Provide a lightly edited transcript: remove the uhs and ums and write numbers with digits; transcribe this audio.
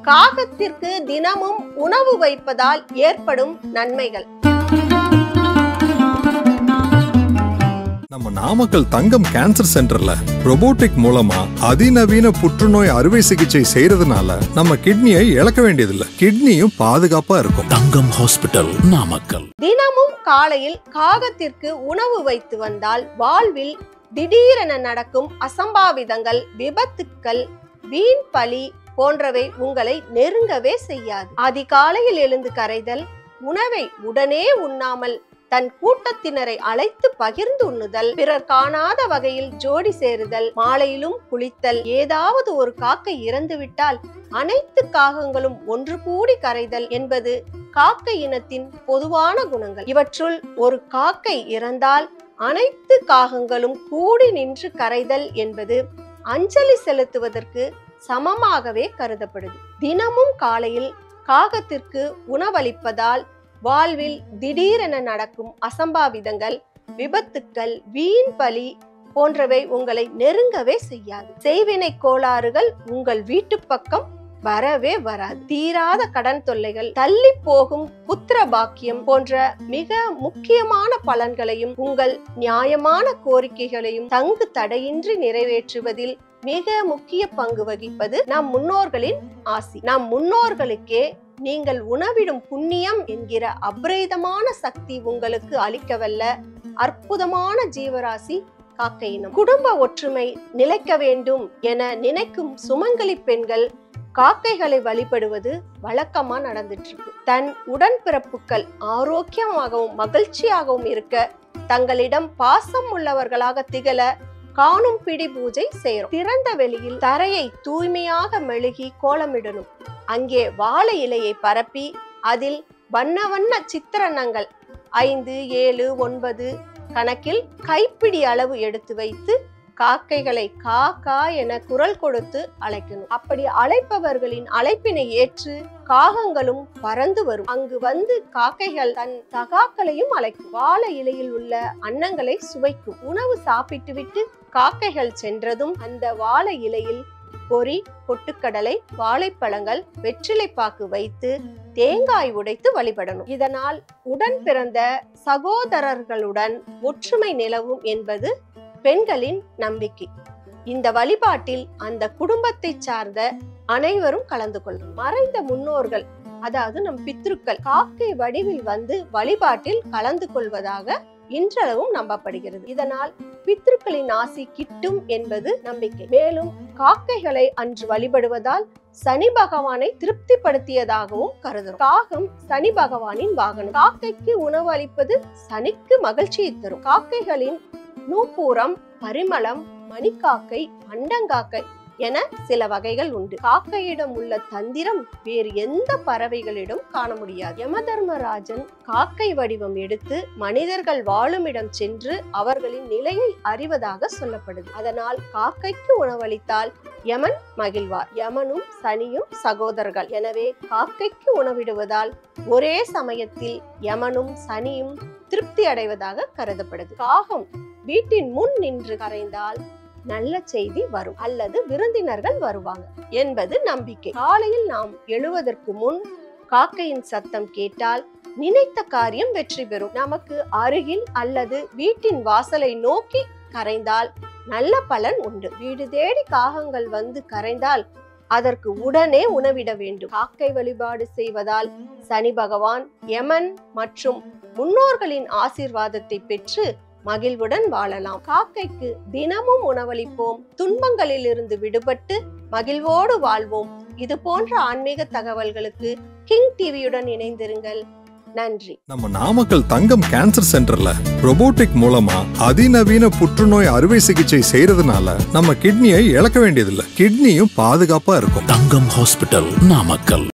காகத்திற்கு தினமும் உணவு வைப்பதால் ஏற்படும் நன்மைகள். நம்ம நாமக்கல் தங்கம் கேன்சர் சென்டர்ல ரோபோட்டிக் மூலமா அதிநவீன புற்றுநோய் அறுவை சிகிச்சை செய்யறதுனால நம்ம கிட்னியை இழக்க வேண்டியதில்லை. கிட்னியும் பாதுகாப்பா இருக்கும். தங்கம் ஹாஸ்பிட்டல், நாமக்கல். தினமும் காலையில் காகத்திற்கு உணவு வைத்து வந்தால் வாழ்வில் திடீரென நடக்கும் அசம்பாவிதங்கள், விபத்துக்கள், வீண் பழி போன்றவை உங்களை நெருங்கவே செய்யாது. அதிகாலையில் எழுந்து கரைதல், உணவை உடனே உண்ணாமல் தன் கூட்டத்தினரை அழைத்து பகிர்ந்து உண்ணுதல், பிறர் காணாத வகையில் ஜோடி சேருதல், மாலையிலும் குளித்தல், ஏதாவது ஒரு காக்கை இறந்துவிட்டால் அனைத்து காகங்களும் ஒன்று கூடி கரைதல் என்பது காக்கை இனத்தின் பொதுவான குணங்கள். இவற்றுள் ஒரு காக்கை இறந்தால் அனைத்து காகங்களும் கூடி நின்று கரைதல் என்பது அஞ்சலி செலுத்துவதற்கு சமமாகவே கருதப்படுது. தினமும் காலையில் காகத்திற்கு உணவளிப்பதால் வாழ்வில் திடீரென நடக்கும் அசம்பாவிதங்கள், விபத்துக்கள், வீண் பழி போன்றவை உங்களை நெருங்கவே செய்யாது. செய்வினை கோளாறுகள் உங்கள் வீட்டு பக்கம் வரவே வராது. தீராத கடன் தொல்லைகள், தள்ளி போகும் புத்திர பாக்கியம் போன்ற மிக முக்கியமான பலன்களையும் உங்கள் நியாயமான கோரிக்கைகளையும் தங்கு தடையின்றி நிறைவேற்றுவதில் மிக முக்கிய பங்கு வகிப்பது நம் முன்னோர்களின் ஆசி. நம் முன்னோர்களுக்கே நீங்கள் உணவிடும் புண்ணியம் என்கிற அபரிதமான சக்தி உங்களுக்கு அளிக்கவல்ல அற்புதமான ஜீவராசி காக்கை இனம். குடும்ப ஒற்றுமை நிலைக்க வேண்டும் என நினைக்கும் சுமங்கலி பெண்கள் காக்கைகளை வழிபடுவது வழக்கமா நடந்துட்டு இருக்கு. தன் உடன்பிறப்புகள் ஆரோக்கியமாகவும் மகிழ்ச்சியாகவும் இருக்க தங்களிடம் பாசம் உள்ளவர்களாக திகழ காணும் பிடி பூஜை செய்யறோம். திறந்த வெளியில் தரையை தூய்மையாக மெழுகி கோலமிடணும். அங்கே வாழை இலையை பரப்பி அதில் வண்ண வண்ண சித்திரங்கள் 5, 7, 9 கணக்கில் கைப்பிடி அளவு எடுத்து வைத்து காக்கைகளை காக்கா என குரல் கொடுத்து அழைக்கணும். அப்படி அழைப்பவர்களின் அழைப்பினை ஏற்று காகங்களும் பறந்து வரும். அங்கு வந்து காக்கைகள் தன் சகாக்களையும் அழைக்கும். வாழை இலையில் உள்ள அன்னங்களை சுவைக்கும். உணவு சாப்பிட்டு விட்டு காக்கைகள் சென்றதும் அந்த வாழை இலையில் பொறி, பொட்டுக்கடலை, வாழைப்பழங்கள், வெற்றிலைப்பாக்கு வைத்து தேங்காய் உடைத்து வழிபடணும். இதனால் உடன் பிறந்த சகோதரர்களுடன் ஒற்றுமை நிலவும் என்பது பெண்களின் நம்பிக்கை. இந்த வழிபாட்டில் அந்த குடும்பத்தை சார்ந்த அனைவரும் கலந்து கொள்ளும். மறைந்த முன்னோர்கள், அதாவது நம் பித்ருக்கள் காக்கை வடிவில் வந்து வழிபாட்டில் கலந்து கொள்வதாக இன்றளவும் நம்பப்படுகிறது. இதனால் பித்ருக்களின் ஆசி கிட்டும் என்பது நம்பிக்கை. மேலும் காக்கைகளை அன்று வழிபடுவதால் சனி பகவானை திருப்திப்படுத்தியதாகவும் கருதும். காகம் சனி பகவானின் வாகனம். காக்கைக்கு உணவு அளிப்பது சனிக்கு மகிழ்ச்சியை தரும். காக்கைகளின் நூப்பூரம், பரிமளம், மணிக்காக்கை, அண்டங்காக்கை என சில வகைகள் உண்டு. காக்கையிடம் உள்ள தந்திரம் வேறு எந்த பறவைகளிடம் காண முடியாது. யமதர்மராஜன் காக்கை வடிவம் எடுத்து மனிதர்கள் வாழுமிடம் சென்று அவர்களின் நிலையை அறிவதாக சொல்லப்படுது. அதனால் காக்கைக்கு உணவளித்தால் யமன் மகிழ்வார். யமனும் சனியும் சகோதரர்கள். எனவே காக்கைக்கு உணவிடுவதால் ஒரே சமயத்தில் யமனும் சனியும் திருப்தி அடைவதாக கருதப்படுது. காகம் வீட்டின் முன் நின்று கரைந்தால் நல்ல செய்தி வரும் அல்லது விருந்தினர்கள் வருவாங்க என்பது நம்பிக்கை. காலையில் நாம் எழுவதற்கு முன் காக்கையின் சத்தம் கேட்டால் நினைத்த காரியம் வெற்றி பெறும். நமக்கு அருகில் அல்லது வீட்டின் வாசலை நோக்கி கரைந்தால் நல்ல பலன் உண்டு. வீடு தேடி காகங்கள் வந்து கரைந்தால் அதற்கு உடனே உணவிட வேண்டும். காக்கை வழிபாடு செய்வதால் சனி பகவான், யமன் மற்றும் முன்னோர்களின் ஆசீர்வாதத்தை பெற்று மகிழ்வுடன் வாழலாம். காக்கைக்கு தினமும் உணவளிப்போம். துன்பங்களில் இருந்து விடுபட்டு மகிழ்வோடு வாழ்வோம். இது போன்ற ஆன்மீக தகவல்களுக்கு கிங் டிவியுடன் இணைந்திருங்கள். நன்றி. நம்ம நாமக்கல் தங்கம் கேன்சர் சென்டர்ல ரோபோட்டிக் மூலமா அதிநவீன புற்றுநோய் அறுவை சிகிச்சை செய்யறதுனால நம்ம கிட்னியை இழக்க வேண்டியதில்லை. கிட்னியும் பாதுகாப்பா இருக்கும். தங்கம் ஹாஸ்பிட்டல், நாமக்கல்.